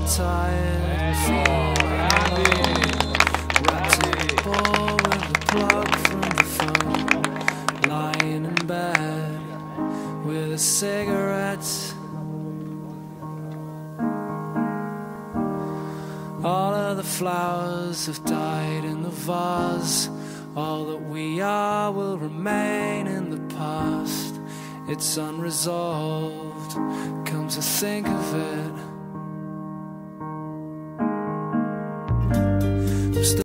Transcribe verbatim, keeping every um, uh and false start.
tired, falling alone, wrapped in a ball with a plug from the phone, lying in bed with a cigarette. All of the flowers have died in the vase. All that we are will remain in the past. It's unresolved, come to think of it.